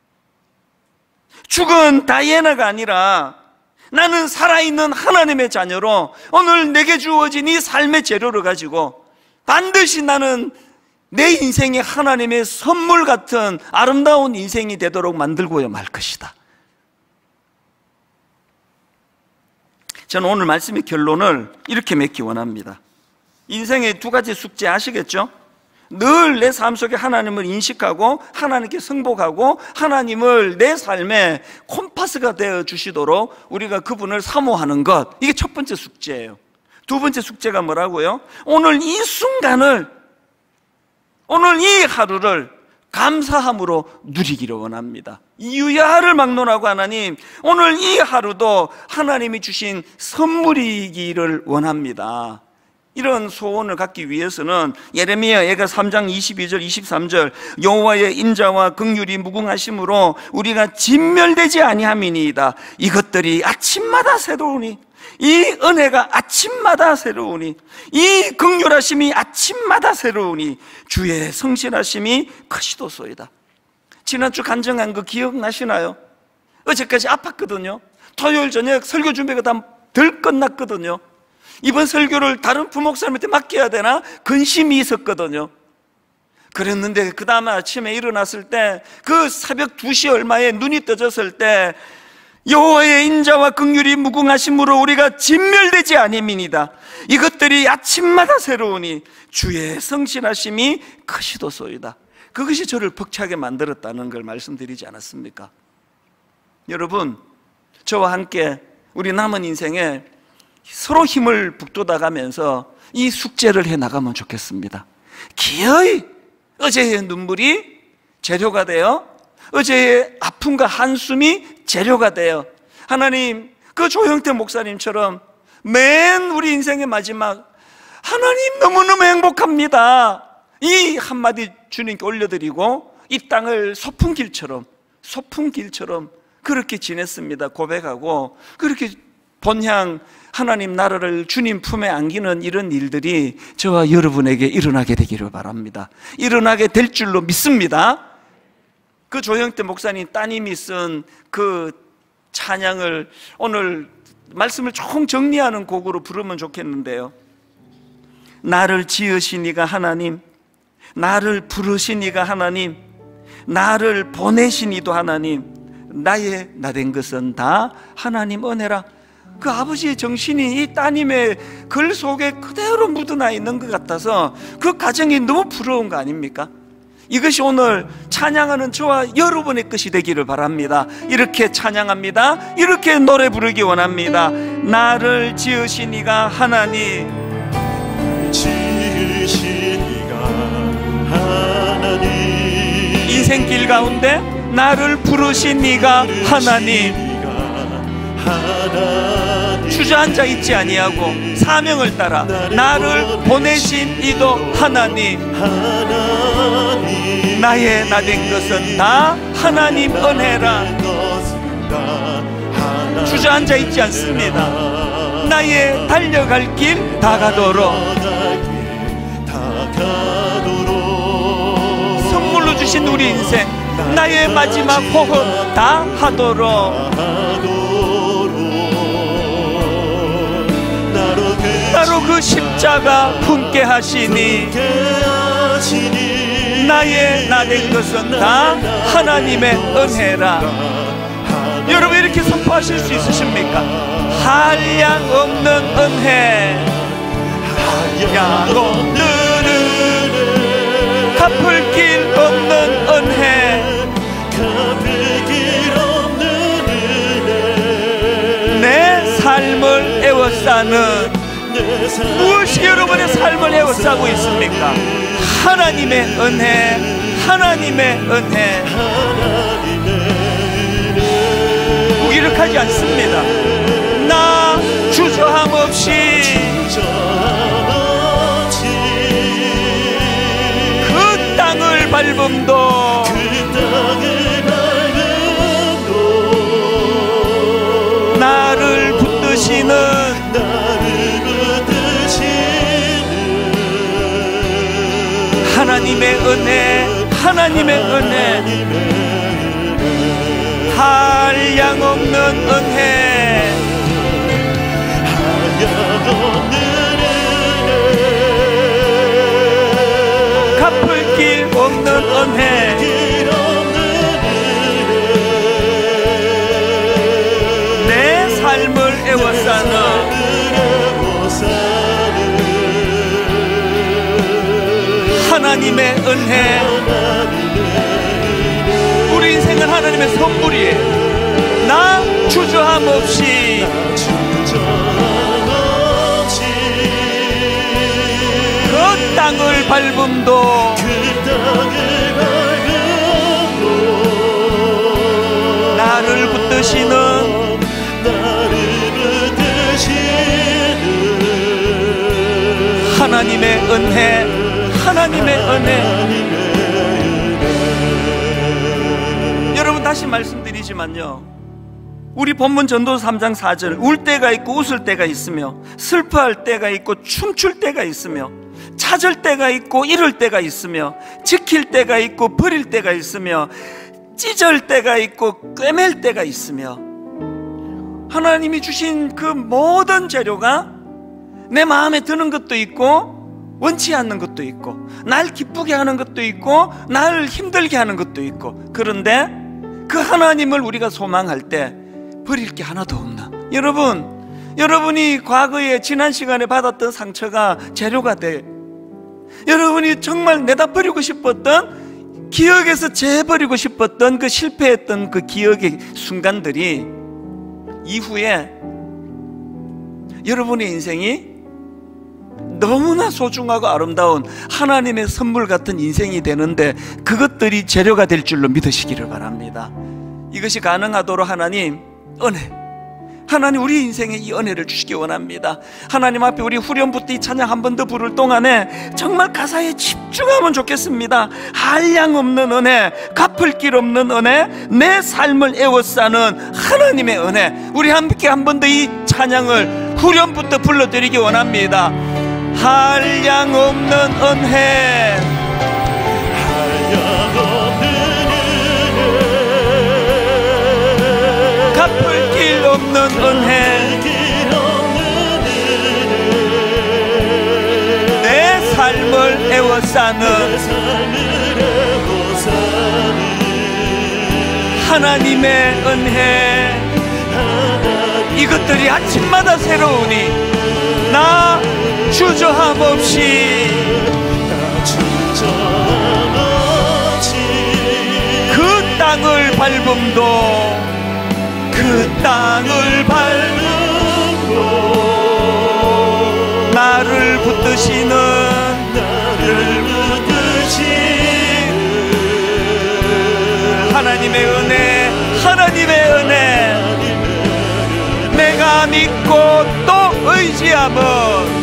죽은 다이애나가 아니라 나는 살아있는 하나님의 자녀로 오늘 내게 주어진 이 삶의 재료를 가지고 반드시 나는 내 인생의 하나님의 선물 같은 아름다운 인생이 되도록 만들고야 말 것이다. 저는 오늘 말씀의 결론을 이렇게 맺기 원합니다. 인생의 두 가지 숙제 아시겠죠? 늘 내 삶 속에 하나님을 인식하고 하나님께 승복하고 하나님을 내 삶의 콤파스가 되어 주시도록 우리가 그분을 사모하는 것, 이게 첫 번째 숙제예요. 두 번째 숙제가 뭐라고요? 오늘 이 순간을, 오늘 이 하루를 감사함으로 누리기를 원합니다. 유야를 막론하고 하나님, 오늘 이 하루도 하나님이 주신 선물이기를 원합니다. 이런 소원을 갖기 위해서는 예레미야가 삼 장 이십이 절 이십삼 절 여호와의 인자와 긍휼이 무궁하심으로 우리가 진멸되지 아니함이니이다. 이것들이 아침마다 새로우니, 이 은혜가 아침마다 새로우니, 이 긍휼하심이 아침마다 새로우니 주의 성실하심이 크시도소이다. 지난주 간증한 거 기억나시나요? 어제까지 아팠거든요. 토요일 저녁 설교 준비가 다 덜 끝났거든요. 이번 설교를 다른 부목사님한테 맡겨야 되나 근심이 있었거든요. 그랬는데 그 다음 아침에 일어났을 때 그 새벽 두 시 얼마에 눈이 떠졌을 때 여호와의 인자와 긍휼이 무궁하심으로 우리가 진멸되지 아니미니다. 이것들이 아침마다 새로우니 주의 성실하심이 크시도소이다. 그것이 저를 벅차게 만들었다는 걸 말씀드리지 않았습니까? 여러분, 저와 함께 우리 남은 인생에 서로 힘을 북돋아가면서 이 숙제를 해나가면 좋겠습니다. 기어이 어제의 눈물이 재료가 되어, 어제의 아픔과 한숨이 재료가 되어, 하나님, 그 조형태 목사님처럼 맨 우리 인생의 마지막, 하나님 너무너무 행복합니다, 이 한마디 주님께 올려드리고 이 땅을 소풍길처럼 소풍길처럼 그렇게 지냈습니다. 고백하고 그렇게 본향 하나님 나라를 주님 품에 안기는 이런 일들이 저와 여러분에게 일어나게 되기를 바랍니다. 일어나게 될 줄로 믿습니다. 그 조형태 목사님 따님이 쓴 그 찬양을 오늘 말씀을 총 정리하는 곡으로 부르면 좋겠는데요. 나를 지으시니가 하나님, 나를 부르시니가 하나님, 나를 보내시니도 하나님, 나의 나된 것은 다 하나님 은혜라. 그 아버지의 정신이 이 따님의 글 속에 그대로 묻어나 있는 것 같아서 그 가정이 너무 부러운 거 아닙니까? 이것이 오늘 찬양하는 저와 여러분의 것이 되기를 바랍니다. 이렇게 찬양합니다. 이렇게 노래 부르기 원합니다. 나를 지으시니가 하나님, 지으시니가 하나님, 인생길 가운데 나를 부르신 이가 하나님, 주저앉아 있지 아니하고 사명을 따라 나를 보내신 이도 하나님, 나의 나된 것은 다 하나님 은혜라. 주저앉아 있지 않습니다. 나의 달려갈 길 다 가도록 선물로 주신 우리 인생, 나의 마지막 호흡 다 하도록 나로 그 십자가 품게 하시니 나의 나된 것은 다 하나님의 은혜라. 여러분 이렇게 선포하실 수 있으십니까? 한량 없는 은혜, 한량 없는 은혜, 갚을 길 없는 은혜, 갚을 길 없는 은혜, 내 삶을 에워싸는, 무엇이 여러분의 삶을 에워싸고 있습니까? 하나님의 은혜, 하나님의 은혜. 무기력하지 않습니다. 나 주저함 없이 그 땅을 밟음도 나를 붙드시는 하나님의 은혜, 하나님의 은혜, 한량 없는 은혜, 갚을 길 없는 은혜, 내 삶을 에워싸는 하나님의 은혜. 우리 인생은 하나님의 선물이에요. 나 주저함 없이 그 땅을 밟음도 나를 붙드시는 하나님의 은혜, 하나님의 은혜. 여러분 다시 말씀드리지만요, 우리 본문 전도서 삼 장 사 절, 울 때가 있고 웃을 때가 있으며 슬퍼할 때가 있고 춤출 때가 있으며 찾을 때가 있고 잃을 때가 있으며 지킬 때가 있고 버릴 때가 있으며 찢을 때가 있고 꿰맬 때가 있으며, 하나님이 주신 그 모든 재료가 내 마음에 드는 것도 있고 원치 않는 것도 있고 날 기쁘게 하는 것도 있고 날 힘들게 하는 것도 있고, 그런데 그 하나님을 우리가 소망할 때 버릴 게 하나도 없나? 여러분, 여러분이 과거에 지난 시간에 받았던 상처가 재료가 돼. 여러분이 정말 내다 버리고 싶었던, 기억에서 재버리고 싶었던 그 실패했던 그 기억의 순간들이 이후에 여러분의 인생이 너무나 소중하고 아름다운 하나님의 선물 같은 인생이 되는데, 그것들이 재료가 될 줄로 믿으시기를 바랍니다. 이것이 가능하도록 하나님 은혜, 하나님 우리 인생에 이 은혜를 주시기 원합니다. 하나님 앞에 우리 후렴부터 이 찬양 한 번 더 부를 동안에 정말 가사에 집중하면 좋겠습니다. 한량없는 은혜, 갚을 길 없는 은혜, 내 삶을 에워싸는 하나님의 은혜, 우리 함께 한 번 더 이 찬양을 후렴부터 불러드리기 원합니다. 한량없는 은혜, 한량없는 갚을 길 없는 은혜, 내 삶을 에워싸는 하나님의 은혜, 이것들이 아침마다 새로우니 나 주저함 없이 그 땅을 밟음도, 그 땅을 밟음도 나를 붙드시는, 나를 붙드시는 하나님의 은혜, 하나님의 은혜, 내가 믿고 또 의지함은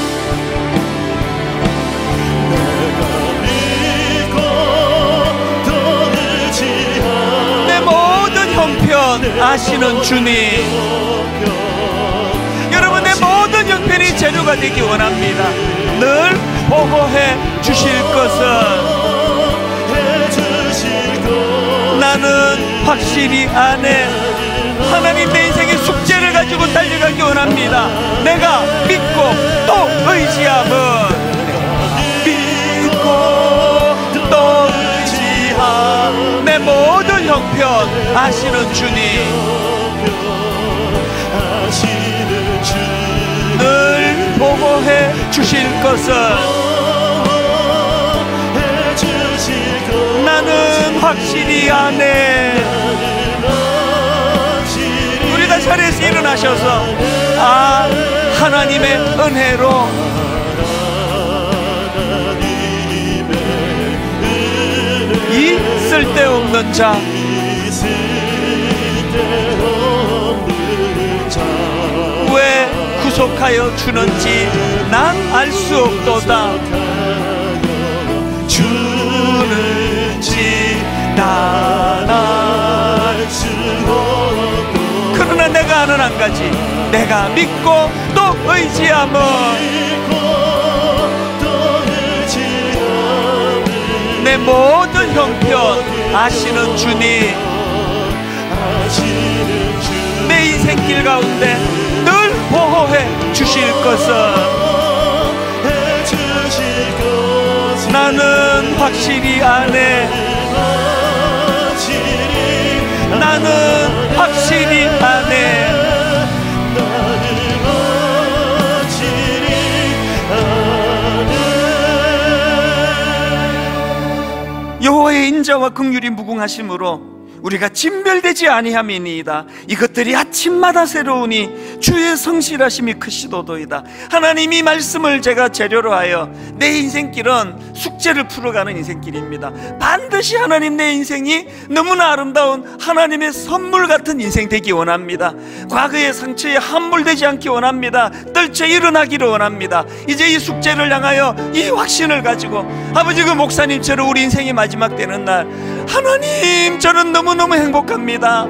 형편 아시는 주님, 여러분의 모든 형편이 재료가 되기 원합니다. 늘 보호해 주실 것은 나는 확실히 아네. 하나님 내 인생의 숙제를 가지고 달려가기 원합니다. 내가 믿고 또 의지함은, 믿고 또 의지함, 내 모든 형편 아시는 주님, 늘 보호해 주실 것은 나는 확실히 아네. 우리 다 자리에서 일어나셔서 아, 하나님의 은혜로 이 쓸데없는 자, 왜 구속하여 주는지 난 알 수 없도다. 주는지 난 알 수 없도다. 그러나 내가 아는 한 가지, 내가 믿고 또 의지함은 내 모든 형편 아시는 주님, 내 인생길 가운데 늘 보호해 주실 것은 나는 확실히 아네. 나는 확실히 아네. 여호와의 인자와 긍휼이 무궁하심으로 우리가 진멸되지 아니함이니이다. 이것들이 아침마다 새로우니 주의 성실하심이 크시도도이다. 하나님, 이 말씀을 제가 재료로 하여 내 인생길은 숙제를 풀어가는 인생길입니다. 반드시 하나님 내 인생이 너무나 아름다운 하나님의 선물 같은 인생 되기 원합니다. 과거의 상처에 함몰되지 않기 원합니다. 떨쳐 일어나기를 원합니다. 이제 이 숙제를 향하여 이 확신을 가지고 아버지, 그 목사님처럼 우리 인생의 마지막 되는 날, 하나님 저는 너무너무 행복합니다.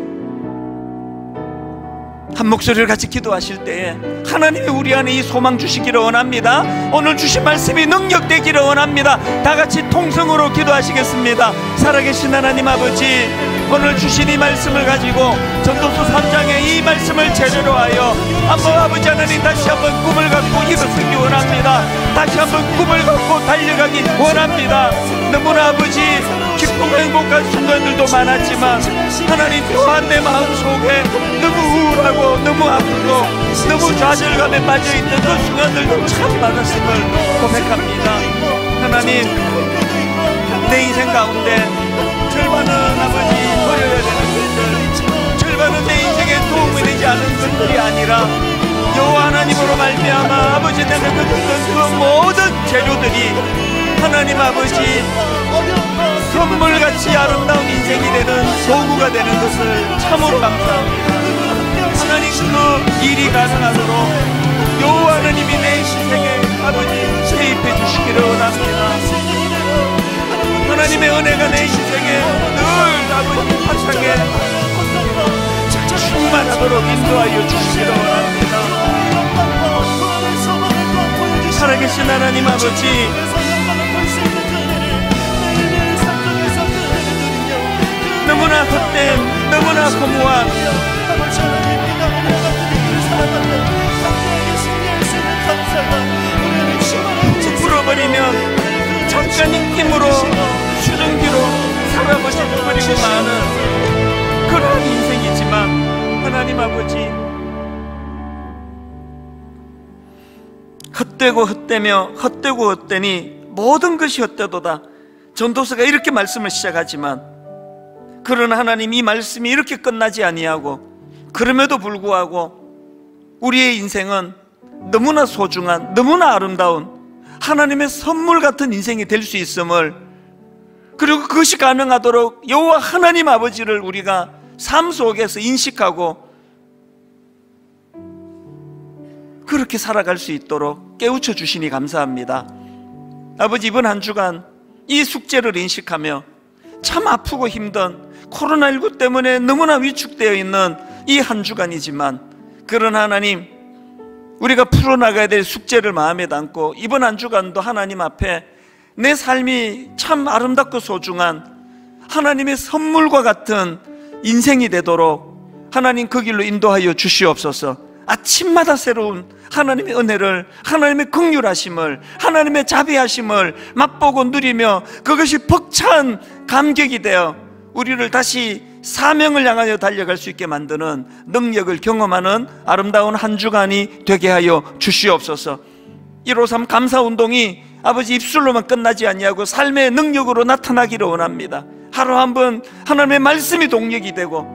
한 목소리를 같이 기도하실 때에 하나님이 우리 안에 이 소망 주시기를 원합니다. 오늘 주신 말씀이 능력되기를 원합니다. 다 같이 통성으로 기도하시겠습니다. 살아계신 하나님 아버지, 오늘 주신 이 말씀을 가지고 전도서 삼 장의 이 말씀을 제대로 하여 한번 아버지 하나님 다시 한번 꿈을 갖고 일어서기 원합니다. 다시 한번 꿈을 갖고 달려가기 원합니다. 너무나 아버지 기쁘고 행복한 순간들도 많았지만 하나님 또한 내 마음속에 너무 우울하고 너무 아프고 너무 좌절감에 빠져있던 그 순간들도 참 많았음을 고백합니다. 하나님, 내 인생 가운데 절반은 아버지 버려야 되는 것들, 절반은 내 인생에 도움이 되지 않은 것들이 아니라 여호와 하나님으로 말미암아 아버지 내가 겪었던 그 모든 재료들이 하나님 아버지 선물같이 아름다운 인생이 되는 도구가 되는 것을 참으로 감사합니다. 하나님, 그 일이 가능하도록 여호와 하나님이 내 인생에 아버지 개입해 주시기를 원합니다. 하나님의 은혜가 내 인생에 늘 아버지 화창에 충만하도록 인도하여 주시기를 원합니다. 살아계신 하나님 아버지, 너무나 헛된, 너무나 허무한 풀어버리면 잠깐의 힘으로 수증기로 사라버리고 마는 그런 인생이지만 하나님 아버지, 헛되고 헛되며 헛되고 헛되니 모든 것이 헛되도다. 전도서가 이렇게 말씀을 시작하지만 그러나 하나님, 이 말씀이 이렇게 끝나지 아니하고 그럼에도 불구하고 우리의 인생은 너무나 소중한, 너무나 아름다운 하나님의 선물 같은 인생이 될 수 있음을, 그리고 그것이 가능하도록 여호와 하나님 아버지를 우리가 삶 속에서 인식하고 그렇게 살아갈 수 있도록 깨우쳐 주시니 감사합니다. 아버지, 이번 한 주간 이 숙제를 인식하며 참 아프고 힘든 코로나십구 때문에 너무나 위축되어 있는 이 한 주간이지만, 그런 하나님, 우리가 풀어나가야 될 숙제를 마음에 담고 이번 한 주간도 하나님 앞에 내 삶이 참 아름답고 소중한 하나님의 선물과 같은 인생이 되도록 하나님 그 길로 인도하여 주시옵소서. 아침마다 새로운 하나님의 은혜를, 하나님의 긍휼하심을, 하나님의 자비하심을 맛보고 누리며 그것이 벅찬 감격이 되어 우리를 다시 사명을 향하여 달려갈 수 있게 만드는 능력을 경험하는 아름다운 한 주간이 되게 하여 주시옵소서. 일오삼 감사운동이 아버지 입술로만 끝나지 아니하고 삶의 능력으로 나타나기를 원합니다. 하루 한 번 하나님의 말씀이 동력이 되고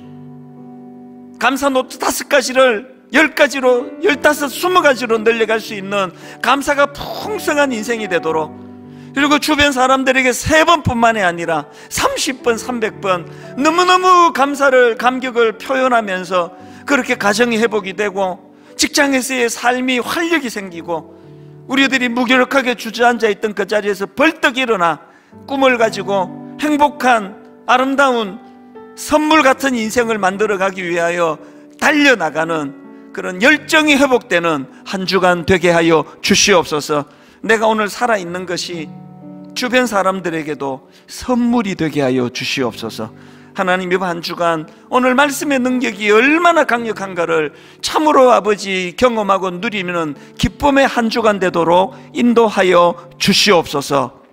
감사 노트 다섯 가지를 열 가지로, 열다섯, 스무 가지로 늘려갈 수 있는 감사가 풍성한 인생이 되도록, 그리고 주변 사람들에게 세 번뿐만이 아니라 삼십 번, 삼백 번 너무너무 감사를, 감격을 표현하면서 그렇게 가정이 회복이 되고 직장에서의 삶이 활력이 생기고 우리들이 무기력하게 주저앉아 있던 그 자리에서 벌떡 일어나 꿈을 가지고 행복한 아름다운 선물 같은 인생을 만들어가기 위하여 달려나가는 그런 열정이 회복되는 한 주간 되게 하여 주시옵소서. 내가 오늘 살아있는 것이 주변 사람들에게도 선물이 되게 하여 주시옵소서. 하나님, 이번 한 주간 오늘 말씀의 능력이 얼마나 강력한가를 참으로 아버지 경험하고 누리면 기쁨의 한 주간 되도록 인도하여 주시옵소서.